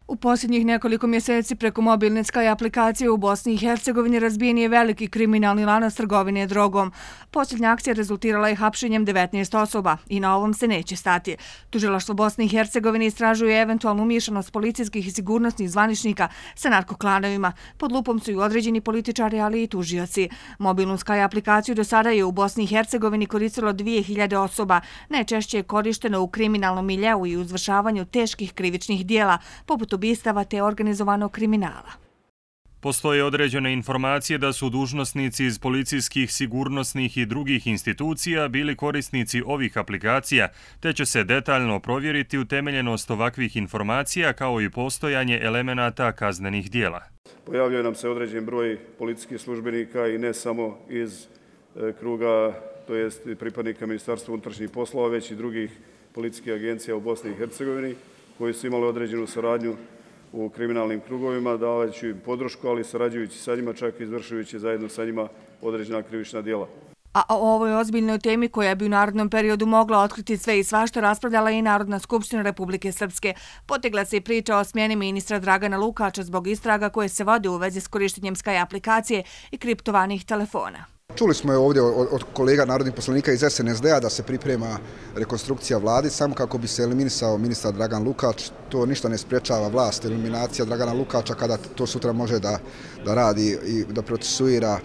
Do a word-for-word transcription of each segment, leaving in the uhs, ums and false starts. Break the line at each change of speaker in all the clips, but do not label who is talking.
U posljednjih nekoliko mjeseci preko mobilne Sky aplikacije u Bosni i Hercegovini razbijen je veliki kriminalni lanac trgovine drogom. Posljednja akcija rezultirala je hapšenjem devetnaest osoba i na ovom se neće stati. Tužilaštvo Bosne i Hercegovine istražuje eventualnu umiješanost policijskih i sigurnosnih zvaničnika sa narkoklanovima. Pod lupom su i određeni političari, ali i tužioci. Mobilnu Sky aplikaciju do sada je u Bosni i Hercegovini koristilo dvije hiljade osoba. Najčešće je korišteno u kriminalnom miljeu i u izvršavanju teških krivičnih dijela, poput ubistava te organizovanog kriminala.
Postoje određene informacije da su dužnosnici iz policijskih, sigurnosnih i drugih institucija bili korisnici ovih aplikacija, te će se detaljno provjeriti utemeljenost ovakvih informacija kao i postojanje elemenata kaznenih dijela.
Pojavljuje nam se određen broj policijskih službenika i ne samo iz kruga, to jest pripadnika Ministarstva unutrašnjih poslova, već i drugih policijskih agencija u Bosni i Hercegovini, koji su imali određenu saradnju u kriminalnim krugovima, davajući im podršku, ali sarađujući sa njima, čak i izvršujući zajedno sa njima određena krivična djela.
A o ovoj ozbiljnoj temi koja bi u narodnom periodu mogla otkriti sve i svašta raspravljala i Narodna skupština Republike Srpske. Potegla se i priča o smjeni ministra Dragana Lukača zbog istraga koje se vode u vezi s korištenjem Sky aplikacije i kriptovanih telefona.
Čuli smo je ovdje od kolega narodnih poslanika iz S N S D-a da se priprema rekonstrukcija vlade samo kako bi se eliminisao ministar Dragan Lukač. To ništa ne sprečava vlast, eliminacija Dragana Lukača kada to sutra može da, da radi i da procesuira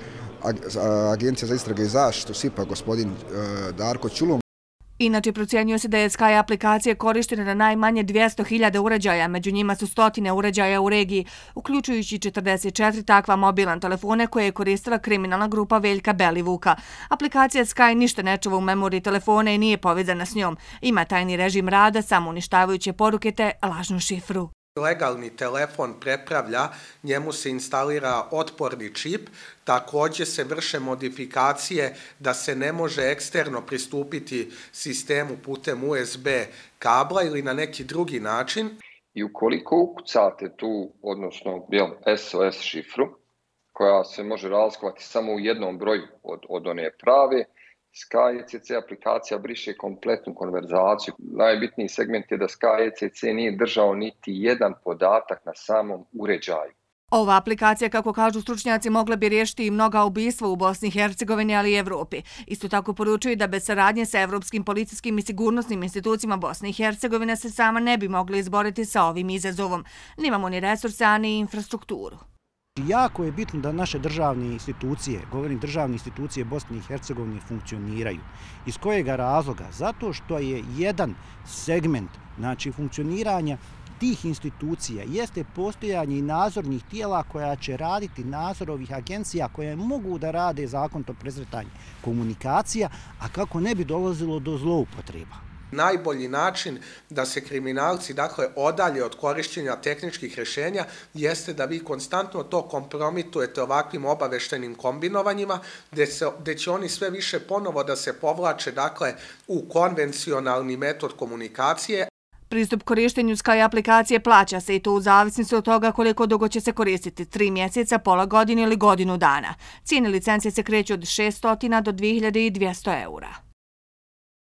Agencija za istrage i zaštitu S I P A, gospodin Darko Ćulum.
Inače, procjenjuje se da je Sky aplikacija korištena na najmanje dvjesto hiljada uređaja, među njima su stotine uređaja u regiji, uključujući četrdeset četiri takva mobilna telefone koje je koristila kriminalna grupa Veljka Belivuka. Aplikacija Sky ništa ne čuva u memoriji telefona i nije povezana s njom. Ima tajni režim rada, samo uništavajuće poruke te lažnu šifru.
Legalni telefon prepravlja, njemu se instalira otporni čip, također se vrše modifikacije da se ne može eksterno pristupiti sistemu putem U S B kabla ili na neki drugi način.
I ukoliko ukucate tu, odnosno S O S šifru, koja se može razlikovati samo u jednom broju od, od one prave, Sky E C C aplikacija briše kompletnu konverzaciju. Najbitniji segment je da Sky E C C nije držao niti jedan podatak na samom uređaju.
Ova aplikacija, kako kažu stručnjaci, mogla bi riješiti i mnoga ubistva u Bosni i Hercegovini, ali i Evropi. Isto tako poručuju da bez saradnje sa evropskim policijskim i sigurnosnim institucijama Bosne i Hercegovine se sama ne bi mogli izboriti sa ovim izazovom. Nemamo ni resurse, ani infrastrukturu.
Jako je bitno da naše državne institucije, govorim državne institucije Bosne i Hercegovine, funkcioniraju. Iz kojega razloga? Zato što je jedan segment, znači, funkcioniranja tih institucija jeste postojanje i nadzornih tijela koja će raditi nadzor ovih agencija koje mogu da rade zakonito presretanje komunikacija, a kako ne bi dolazilo do zloupotreba.
Najbolji način da se kriminalci, dakle, odalje od korištenja tehničkih rješenja jeste da vi konstantno to kompromitujete ovakvim obaveštenim kombinovanjima, gdje, se, gdje će oni sve više ponovo da se povlače, dakle, u konvencionalni metod komunikacije.
Pristup korištenju Sky aplikacije plaća se i to u zavisnosti od toga koliko dugo će se koristiti, tri mjeseca, pola godine ili godinu dana. Cijene licencije se kreću od šeststo do dvije hiljade dvjesto eura.